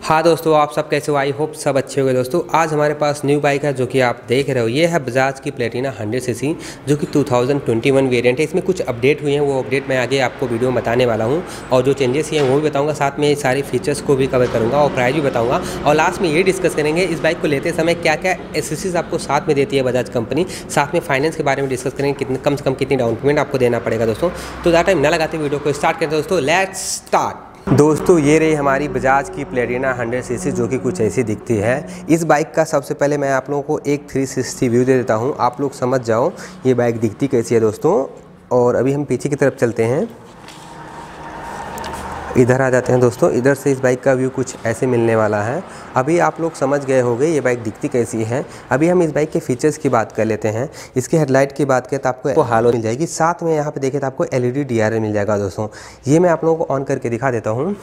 हाँ दोस्तों, आप सब कैसे हो? आई होप सब अच्छे हो गए। दोस्तों आज हमारे पास न्यू बाइक है जो कि आप देख रहे हो। ये है बजाज की प्लेटिना 100 सीसी जो कि 2021 वेरिएंट है। इसमें कुछ अपडेट हुए हैं, वो अपडेट मैं आगे आपको वीडियो में बताने वाला हूँ और जो चेंजेस हैं वो भी बताऊँगा। साथ में सारे फीचर्स को भी कवर करूँगा और प्राइस भी बताऊँगा और लास्ट में ये डिस्कस करेंगे इस बाइक को लेते समय क्या क्या एसेसरीज आपको साथ में देती है बजाज कंपनी। साथ में फाइनेंस के बारे में डिस्कस करेंगे, कितने कम से कम कितनी डाउन पेमेंट आपको देना पड़ेगा दोस्तों। तो ज़्यादा टाइम न लगाते वीडियो को स्टार्ट करते हैं दोस्तों। Let's start. दोस्तों ये रही हमारी बजाज की प्लेटिना 100 सीसी जो कि कुछ ऐसी दिखती है। इस बाइक का सबसे पहले मैं आप लोगों को एक 360 व्यू दे देता हूं, आप लोग समझ जाओ ये बाइक दिखती कैसी है दोस्तों। और अभी हम पीछे की तरफ चलते हैं, इधर आ जाते हैं दोस्तों। इधर से इस बाइक का व्यू कुछ ऐसे मिलने वाला है। अभी आप लोग समझ गए होंगे ये बाइक दिखती कैसी है। अभी हम इस बाइक के फीचर्स की बात कर लेते हैं। इसकी हेडलाइट की बात करें तो आपको हालो मिल जाएगी, साथ में यहाँ पे देखें तो आपको LED DRL मिल जाएगा दोस्तों। ये मैं आप लोगों को ऑन करके दिखा देता हूँ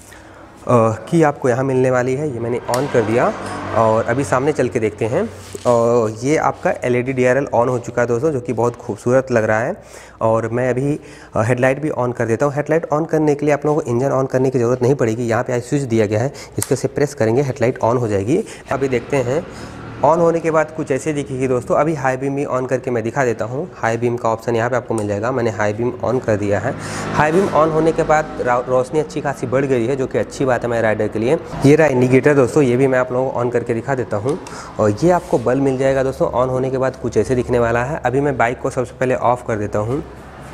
कि आपको यहाँ मिलने वाली है। ये मैंने ऑन कर दिया और अभी सामने चल के देखते हैं। और ये आपका LED DRL ऑन हो चुका है दोस्तों, जो कि बहुत खूबसूरत लग रहा है। और मैं अभी हेडलाइट भी ऑन कर देता हूँ। हेडलाइट ऑन करने के लिए आप लोगों को इंजन ऑन करने की ज़रूरत नहीं पड़ेगी। यहाँ पे स्विच दिया गया है, इसको से प्रेस करेंगे हेडलाइट ऑन हो जाएगी। अभी देखते हैं ऑन होने के बाद कुछ ऐसे दिखेगी दोस्तों। अभी हाई बीम भी ऑन करके मैं दिखा देता हूँ। हाई बीम का ऑप्शन यहाँ पे आपको मिल जाएगा। मैंने हाई बीम ऑन कर दिया है। हाई बीम ऑन होने के बाद रोशनी अच्छी खासी बढ़ गई है, जो कि अच्छी बात है मेरे राइडर के लिए। ये रहा इंडिकेटर दोस्तों, ये भी मैं आप लोगों को ऑन करके दिखा देता हूँ। और ये आपको बल्ब मिल जाएगा दोस्तों। ऑन होने के बाद कुछ ऐसे दिखने वाला है। अभी मैं बाइक को सबसे पहले ऑफ़ कर देता हूँ।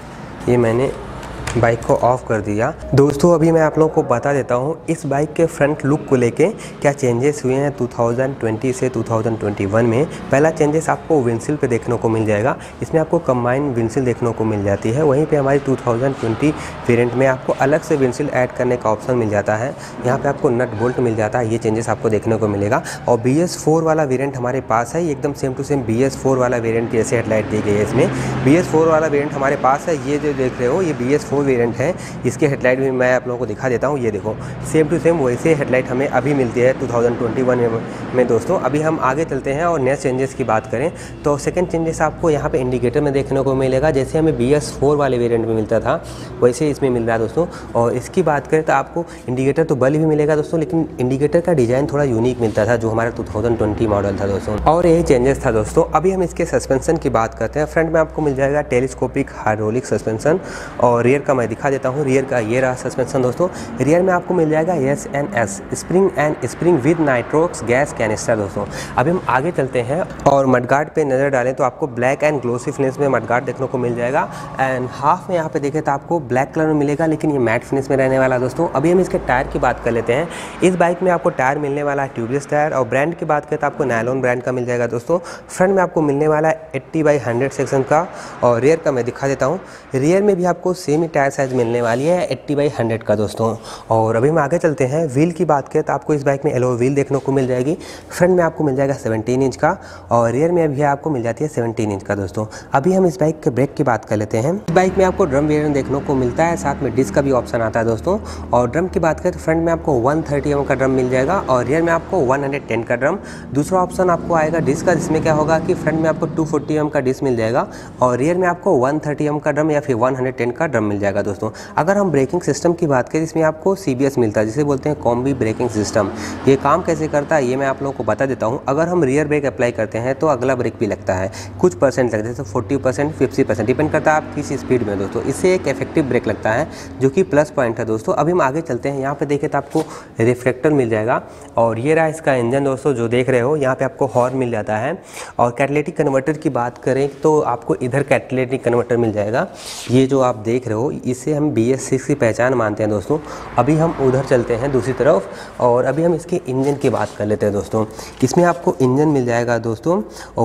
ये मैंने बाइक को ऑफ़ कर दिया दोस्तों। अभी मैं आप लोगों को बता देता हूँ इस बाइक के फ्रंट लुक को लेके क्या चेंजेस हुए हैं 2020 से 2021 में। पहला चेंजेस आपको विंडशील्ड पे देखने को मिल जाएगा। इसमें आपको कंबाइन विंडशील्ड देखने को मिल जाती है। वहीं पे हमारी 2020 वेरिएंट में आपको अलग से विंडशील्ड ऐड करने का ऑप्शन मिल जाता है। यहाँ पे आपको नट बोल्ट मिल जाता है। ये चेंजेस आपको देखने को मिलेगा। और BS4 वाला वेरिएंट हमारे पास है, एकदम सेम टू सेम BS4 वाला वेरिएंट जैसे हेडलाइट दी गई है। इसमें BS4 वाला वेरिएंट हमारे पास है। ये जो देख रहे हो ये BS4 वेरिएंट है। इसके हेडलाइट भी मैं आप लोगों को दिखा देता हूँ। ये देखो सेम टू सेम वैसे हेडलाइट हमें अभी मिलती है 2021 में दोस्तों। अभी हम आगे चलते हैं और नेक्स्ट चेंजेस की बात करें तो सेकंड चेंजेस आपको यहाँ पे इंडिकेटर में देखने को मिलेगा। जैसे हमें BS4 वाले वेरिएंट में मिलता था वैसे इसमें मिल रहा है दोस्तों। और इसकी बात करें तो आपको इंडिकेटर तो बल्ब भी मिलेगा दोस्तों, लेकिन इंडिकेटर का डिज़ाइन थोड़ा यूनिक मिलता था जो हमारा 2020 मॉडल था दोस्तों। और यही चेंजेस था दोस्तों। अभी हम इसके सस्पेंशन की बात करते हैं। फ्रंट में आपको मिल जाएगा टेलीस्कोपिक हाइड्रोलिक सस्पेंशन और रियर का मैं दिखा देता हूँ। रियर का ये रहा सस्पेंशन दोस्तों। रियर में आपको मिल जाएगा SNS spring with nitrox gas canister दोस्तों। अभी हम आगे चलते हैं और मडगार्ड पे नज़र डालें तो आपको ब्लैक एंड ग्लोसी फिनिश में मडगार्ड देखने को मिल जाएगा। एंड हाफ में यहाँ पे देखें तो आपको ब्लैक कलर में मिलेगा, लेकिन ये मैट फिनिश में रहने वाला दोस्तों। अभी हम इसके टायर की बात कर लेते हैं। इस बाइक में आपको टायर मिलने वाला है ट्यूबलेस टायर। और ब्रांड की बात करें तो आपको नायलॉन ब्रांड का मिल जाएगा दोस्तों। फ्रंट में आपको मिलने वाला है 80/100 सेक्शन का। और रियर का मैं दिखा देता हूँ। रियर में भी आपको सेम ही टायर साइज मिलने वाली है 80/100 का दोस्तों। और अभी हम आगे चलते हैं। व्हील की बात करें तो आपको इस बाइक में एलॉय व्हील देखने को मिल जाएगी। फ्रंट में आपको मिल जाएगा 17 इंच का और रियर में अभी आपको मिल जाती है 17 इंच का दोस्तों। अभी हम इस बाइक के ब्रेक की बात कर लेते हैं। इस बाइक में आपको ड्रम वेरिएंट देखने को मिलता है, साथ में डिस्क का भी ऑप्शन आता है दोस्तों। और ड्रम की बात करें तो फ्रंट में आपको 130 mm का ड्रम मिल जाएगा और रियर में आपको 110 का ड्रम। दूसरा ऑप्शन आपको आएगा डिस्क का, जिसमें क्या होगा कि फ्रंट में आपको 240 mm का डिस्क मिल जाएगा और रियर में आपको 130 mm का ड्रम या फिर 110 का ड्रम मिल जाएगा दोस्तों। अगर हम ब्रेकिंग सिस्टम की बात करें इसमें आपको CBS मिलता है, जिसे बोलते हैं कॉम्बी ब्रेकिंग सिस्टम। ये काम कैसे करता है ये मैं आप लोगों को बता देता हूँ। अगर हम रियर ब्रेक अप्लाई करते हैं तो अगला ब्रेक भी लगता है, कुछ परसेंट लगता है, जैसे 40% 50% डिपेंड करता है आप किस स्पीड में दोस्तों। इससे एक इफेक्टिव ब्रेक लगता है, जो कि प्लस पॉइंट है दोस्तों। अभी हम आगे चलते हैं। यहाँ पे देखें तो आपको रिफ्लेक्टर मिल जाएगा और ये रहा इसका इंजन दोस्तों जो देख रहे हो। यहाँ पे आपको हॉर्न मिल जाता है। और कैटालिटिक कन्वर्टर की बात करें तो आपको इधर कैटालिटिक कन्वर्टर मिल जाएगा। ये जो आप देख रहे हो इसे हम BS6 की पहचान मानते हैं दोस्तों। अभी हम उधर चलते हैं दूसरी तरफ और अभी हम इसके इंजन की बात कर लेते हैं दोस्तों। इसमें आपको इंजन मिल जाएगा दोस्तों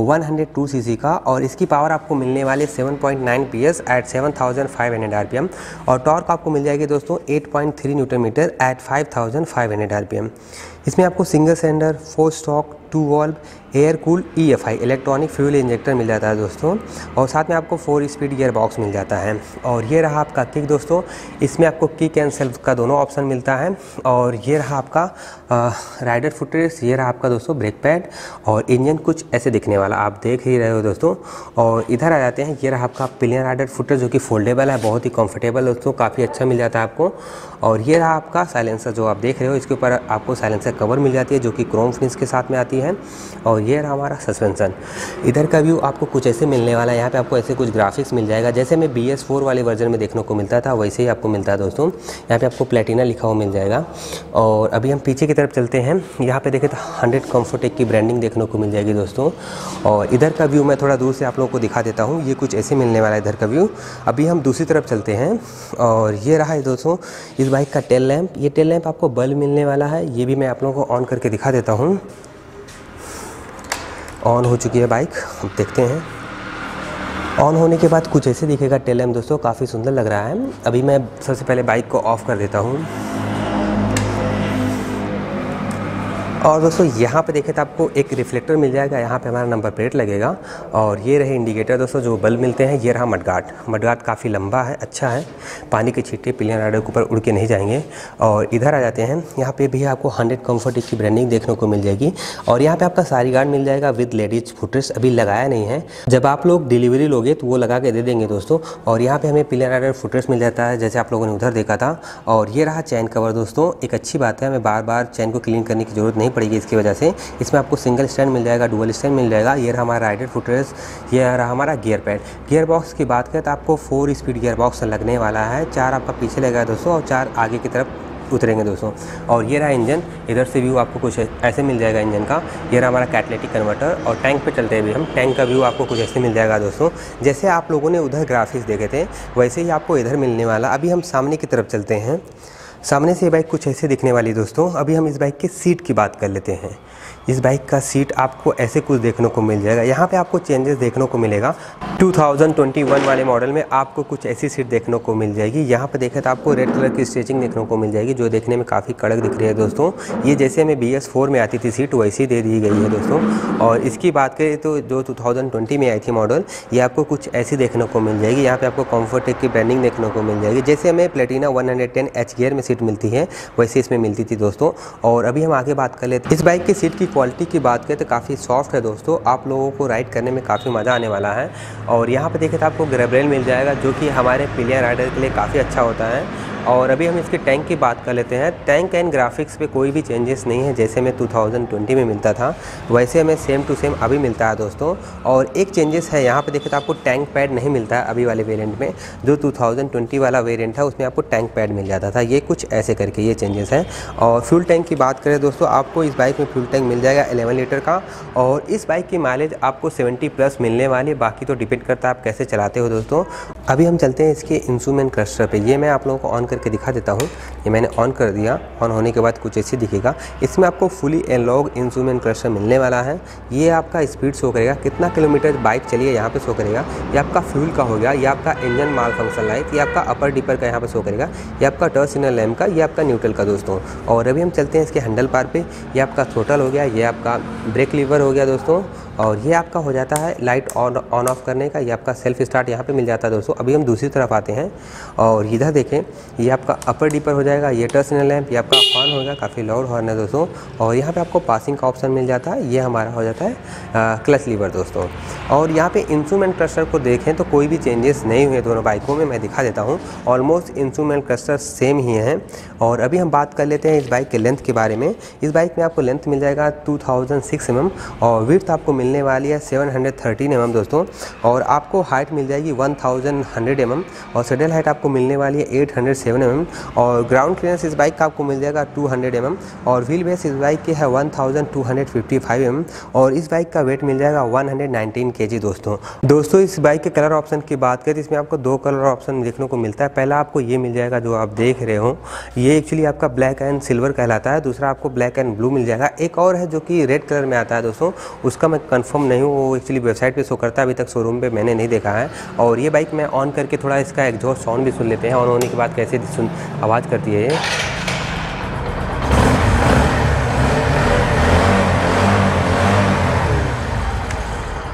102 सीसी का और इसकी पावर आपको मिलने वाली 7.9 PS एट 7500 RPM। और टॉर्क आपको मिल जाएगी दोस्तों 8.3 न्यूटन मीटर एट 5500 RPM। इसमें आपको single cylinder 4 stroke 2 valve air cool EFI electronic fuel injector मिल जाता है दोस्तों, और साथ में आपको 4 स्पीड गियर बॉक्स मिल जाता है। और ये रहा आपका किक दोस्तों, इसमें आपको किक एंड सेल्फ का दोनों ऑप्शन मिलता है। और ये रहा आपका राइडर फुटरेस्ट, ये रहा आपका दोस्तों ब्रेक पैड, और इंजन कुछ ऐसे दिखने वाला आप देख ही रहे हो दोस्तों। और इधर आ जाते हैं, ये रहा आपका पिलियन राइडर फुटरेस्ट जो कि फोल्डेबल है, बहुत ही कंफर्टेबल दोस्तों, काफ़ी अच्छा मिल जाता है आपको। और ये रहा आपका साइलेंसर जो आप देख रहे हो, इसके ऊपर आपको साइलेंसर कवर मिल जाती है जो कि क्रोम फिनिश के साथ में आती है। और ये रहा हमारा सस्पेंशन। इधर का व्यू आपको कुछ ऐसे मिलने वाला है, यहाँ पे आपको ऐसे कुछ ग्राफिक्स मिल जाएगा, जैसे मैं BS4 वाले वर्जन में देखने को मिलता था वैसे ही आपको मिलता है दोस्तों। यहाँ पे आपको प्लेटिना लिखा हुआ मिल जाएगा। और अभी हम पीछे की तरफ चलते हैं, यहाँ पे देखें तो 100 कम्फर्टेक की ब्रांडिंग देखने को मिल जाएगी दोस्तों। और इधर का व्यू मैं थोड़ा दूर से आप लोगों को दिखा देता हूँ, ये कुछ ऐसे मिलने वाला है इधर का व्यू। अभी हम दूसरी तरफ चलते हैं, और ये रहा है दोस्तों इस बाइक का टेल लैंप। ये टेल लैंप आपको बल्ब मिलने वाला है, ये भी मैं आप लोगों को ऑन करके दिखा देता हूँ। ऑन हो चुकी है बाइक, अब देखते हैं। ऑन होने के बाद कुछ ऐसे दिखेगा टेल लैंप दोस्तों, काफ़ी सुंदर लग रहा है। अभी मैं सबसे पहले बाइक को ऑफ़ कर देता हूँ। और दोस्तों यहाँ पे देखें तो आपको एक रिफ्लेक्टर मिल जाएगा, यहाँ पे हमारा नंबर प्लेट लगेगा। और ये रहे इंडिकेटर दोस्तों जो बल्ब मिलते हैं। ये रहा मडगार्ड काफ़ी लंबा है, अच्छा है, पानी के छींटे पिलियन राइडर के ऊपर उड़ के नहीं जाएंगे। और इधर आ जाते हैं, यहाँ पे भी आपको 100 कम्फर्ट की ब्रांडिंग देखने को मिल जाएगी। और यहाँ पे आपका सारी गार्ड मिल जाएगा विद लेडीज फुटरेस्ट, अभी लगाया नहीं है, जब आप लोग डिलीवरी लोगे तो वो लगा के दे देंगे दोस्तों। और यहाँ पे हमें पिलियन राइडर फुटरेस्ट मिल जाता है जैसे आप लोगों ने उधर देखा था। और ये रहा चैन कवर दोस्तों, एक अच्छी बात है, हमें बार बार चैन को क्लीन करने की जरूरत नहीं पड़ेगी इसकी वजह से। इसमें आपको सिंगल स्टैंड मिल जाएगा, डुअल स्टैंड मिल जाएगा। ये रहा हमारा राइडर फुटरेस्ट, ये रहा हमारा गियर पैड। गियर बॉक्स की बात करें तो आपको 4 स्पीड गियर बॉक्स लगने वाला है, 4 आपका पीछे लगेगा दोस्तों और 4 आगे की तरफ उतरेंगे दोस्तों। और ये रहा इंजन, इधर से व्यू आपको कुछ ऐसे मिल जाएगा इंजन का। ये रहा हमारा कैटलिटिक कन्वर्टर। और टैंक पे चलते हैं अभी हम, टैंक का व्यू आपको कुछ ऐसे मिल जाएगा दोस्तों। जैसे आप लोगों ने उधर ग्राफिक्स देखे थे वैसे ही आपको इधर मिलने वाला। अभी हम सामने की तरफ चलते हैं, सामने से ये बाइक कुछ ऐसे दिखने वाली दोस्तों। अभी हम इस बाइक की सीट की बात कर लेते हैं। इस बाइक का सीट आपको ऐसे कुछ देखने को मिल जाएगा, यहाँ पे आपको चेंजेस देखने को मिलेगा। 2021 वाले मॉडल में आपको कुछ ऐसी सीट देखने को मिल जाएगी। यहाँ पे देखें तो आपको रेड कलर की स्टिचिंग देखने को मिल जाएगी जो देखने में काफ़ी कड़क दिख रही है दोस्तों। ये जैसे हमें BS4 में आती थी सीट वैसी ही दे दी गई है दोस्तों। और इसकी बात करें तो जो 2020 में आई थी मॉडल, ये आपको कुछ ऐसी देखने को मिल जाएगी। यहाँ पे आपको कम्फर्टेक की ब्रांडिंग देखने को मिल जाएगी, जैसे हमें प्लेटिना 110H गियर में सीट मिलती है वैसे इसमें मिलती थी दोस्तों। और अभी हम आगे बात कर लेते हैं, इस बाइक की सीट की क्वालिटी की बात करें तो काफ़ी सॉफ्ट है दोस्तों, आप लोगों को राइड करने में काफ़ी मज़ा आने वाला है। और यहाँ पे देखें तो आपको ग्रैब रेल मिल जाएगा जो कि हमारे पिलियन राइडर के लिए काफ़ी अच्छा होता है। और अभी हम इसके टैंक की बात कर लेते हैं। टैंक एंड ग्राफिक्स पे कोई भी चेंजेस नहीं है, जैसे में 2020 में मिलता था वैसे हमें सेम टू सेम अभी मिलता है दोस्तों। और एक चेंजेस है, यहाँ पे देखें तो आपको टैंक पैड नहीं मिलता है अभी वाले वेरिएंट में। जो 2020 वाला वेरिएंट था उसमें आपको टैंक पैड मिल जाता था, ये कुछ ऐसे करके ये चेंजेस है। और फ्यूल टैंक की बात करें दोस्तों, आपको इस बाइक में फ्यूल टैंक मिल जाएगा 11 लीटर का। और इस बाइक की माइलेज आपको 70+ मिलने वाली है, बाकी तो डिपेंड करता है आप कैसे चलाते हो दोस्तों। अभी हम चलते हैं इसके इंस्ट्रूमेंट क्लस्टर पे, ये मैं आप लोगों को ऑन करके दिखा देता हूँ। ये मैंने ऑन कर दिया, ऑन होने के बाद कुछ ऐसे दिखेगा। इसमें आपको फुली एनालॉग इंस्ट्रूमेंट क्लस्टर मिलने वाला है। ये आपका स्पीड शो करेगा, कितना किलोमीटर बाइक चलिए यहाँ पे शो करेगा। ये आपका फ्यूल का हो गया, ये आपका इंजन माल फंक्शन लाइट, ये आपका अपर डिपर का यहाँ पे शो करेगा, ये आपका टर्न सिग्नल लैम्प का, ये आपका न्यूट्रल का दोस्तों। और अभी हम चलते हैं इसके हैंडल बार पे, ये आपका थ्रोटल हो गया, ये आपका ब्रेक लीवर हो गया दोस्तों। और ये आपका हो जाता है लाइट ऑन ऑफ करने का, ये आपका सेल्फ स्टार्ट यहाँ पे मिल जाता है दोस्तों। अभी हम दूसरी तरफ आते हैं और इधर देखें, ये आपका अपर डिपर हो जाएगा, ये टर्न सिग्नल लैम्प, ये आपका हॉर्न होगा, काफ़ी लाउड हॉर्न है दोस्तों। और यहाँ पे आपको पासिंग का ऑप्शन मिल जाता है, ये हमारा हो जाता है क्लच लीवर दोस्तों। और यहाँ पे इंस्ट्रूमेंट क्लस्टर को देखें तो कोई भी चेंजेस नहीं हुए दोनों बाइकों में, मैं दिखा देता हूँ। ऑलमोस्ट इंस्ट्रूमेंट क्लस्टर सेम ही हैं। और अभी हम बात कर लेते हैं इस बाइक के लेंथ के बारे में। इस बाइक में आपको लेंथ मिल जाएगा 2006 mm और विड्थ आपको मिलने वाली है 713 mm दोस्तों। और आपको हाइट मिल जाएगी 1100 mm और सैडल हाइट आपको मिलने वाली है 807 mm। और ग्राउंड क्लियरेंस इस बाइक का आपको मिल जाएगा 200 mm और व्हील बेस इस बाइक के है 1255 mm और इस बाइक का वेट मिल जाएगा 119 kg दोस्तों। इस बाइक के कलर ऑप्शन की बात करें तो इसमें आपको 2 कलर ऑप्शन देखने को मिलता है। पहला आपको ये मिल जाएगा जो आप देख रहे हो, ये एक्चुअली आपका ब्लैक एंड सिल्वर कहलाता है। दूसरा आपको ब्लैक एंड ब्लू मिल जाएगा। एक और है जो कि रेड कलर में आता है दोस्तों, उसका मैं कंफर्म नहीं हूँ, वो एक्चुअली वेबसाइट पे शो करता है, अभी तक शोरूम पे मैंने नहीं देखा है। और ये बाइक मैं ऑन करके थोड़ा इसका एग्जॉस्ट साउंड भी सुन लेते हैं, ऑन होने के बाद कैसे आवाज़ करती है ये।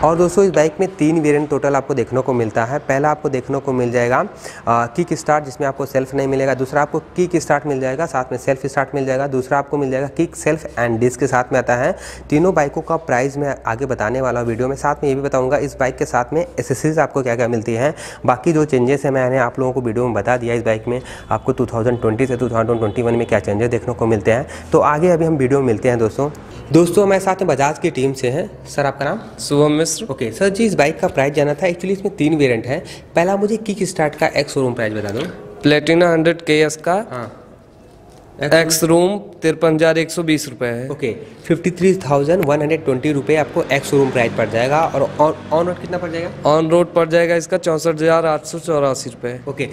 और दोस्तों इस बाइक में 3 वेरिएंट टोटल आपको देखने को मिलता है। पहला आपको देखने को मिल जाएगा किक स्टार्ट, जिसमें आपको सेल्फ नहीं मिलेगा। दूसरा आपको किक स्टार्ट मिल जाएगा, साथ में सेल्फ स्टार्ट मिल जाएगा। दूसरा आपको मिल जाएगा किक, सेल्फ एंड डिस्क के साथ में आता है। तीनों बाइकों का प्राइस मैं आगे बताने वाला हूँ वीडियो में। साथ में ये भी बताऊँगा इस बाइक के साथ में एक्सेसरीज आपको क्या क्या मिलती है। बाकी जो चेंजेस है मैंने आप लोगों को वीडियो में बता दिया। इस बाइक में आपको 2020 से 2021 में क्या चेंजेस देखने को मिलते हैं। तो आगे अभी हम वीडियो में मिलते हैं। दोस्तों हमारे साथ में बजाज की टीम से हैं। सर आपका नाम? शुभम मिश्र। ओके सर जी, इस बाइक का प्राइस जाना था। एक्चुअली इसमें 3 वेरिएंट है। पहला मुझे किक स्टार्ट का एक्स शोरूम प्राइस बता दो। प्लेटिना 100 KS का एक्स रूम 53,120 रुपये है। ओके 53,120 रुपये आपको एक्स शोरूम प्राइस पड़ जाएगा। और ऑन रोड कितना पड़ जाएगा? ऑन रोड पड़ जाएगा इसका 64,884 रुपये। ओके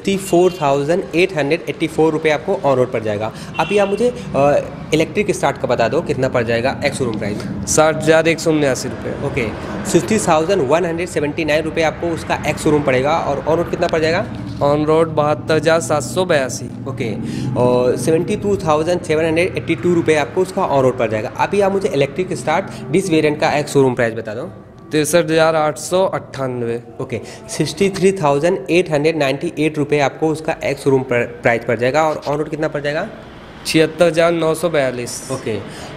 64,884 रुपये आपको ऑन रोड पड़ जाएगा। अभी आप मुझे इलेक्ट्रिक स्टार्ट का बता दो कितना पड़ जाएगा एक्स शोरूम प्राइस? 60,179 रुपये। ओके 60,179 रुपये आपको उसका एक्स शोरूम पड़ेगा। और ऑन रोड कितना पड़ जाएगा? On road 72,782। ओके और 72,782 रुपये आपको उसका ऑन रोड पड़ जाएगा। अभी आप मुझे इलेक्ट्रिक स्टार्ट डिस वेरिएंट का एक्स शोरूम प्राइस बता दो। 63,898। ओके 63,898 रुपये आपको उसका एक्स शोरूम प्राइस पड़ जाएगा। और ऑन रोड कितना पड़ जाएगा? 76,942। ओके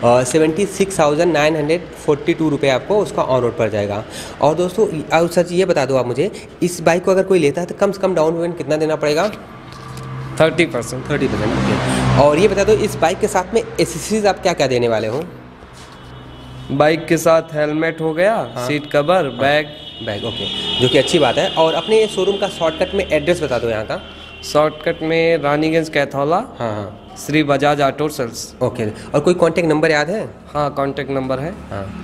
76,942 रुपये आपको उसका ऑन रोड पड़ जाएगा। और दोस्तों और सच ये बता दो आप मुझे, इस बाइक को अगर कोई लेता है तो कम से कम डाउन पेमेंट कितना देना पड़ेगा? 30%। 30%। ओके और ये बता दो इस बाइक के साथ में एक्सेसरीज आप क्या क्या देने वाले हो? बाइक के साथ हेलमेट हो गया, सीट कवर, बैग। ओके जो कि अच्छी बात है। और अपने ये शोरूम का शॉर्टकट में एड्रेस बता दो यहाँ का। शॉर्टकट में रानीगंज कैथौला। हाँ Shri Bajaj auto sales. Okay और कोई कांटेक्ट नंबर याद है? हाँ कांटेक्ट नंबर है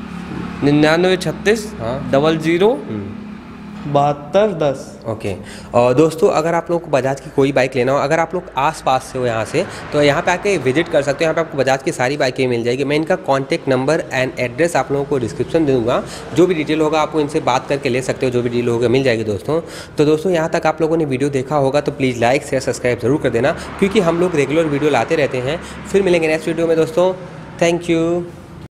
9936 007210। ओके और दोस्तों अगर आप लोग को बजाज की कोई बाइक लेना हो, अगर आप लोग आस-पास से हो यहाँ से, तो यहाँ पे आके विजिट कर सकते हो। यहाँ पे आपको बजाज की सारी बाइकें मिल जाएगी। मैं इनका कांटेक्ट नंबर एंड एड्रेस आप लोगों को डिस्क्रिप्शन दे दूँगा। जो भी डिटेल होगा आपको इनसे बात करके ले सकते हो। जो भी डिटेल होगा मिल जाएगी दोस्तों। तो दोस्तों यहाँ तक आप लोगों ने वीडियो देखा होगा तो प्लीज़ लाइक शेयर सब्सक्राइब जरूर कर देना, क्योंकि हम लोग रेगुलर वीडियो लाते रहते हैं। फिर मिलेंगे नेक्स्ट वीडियो में दोस्तों। Thank you.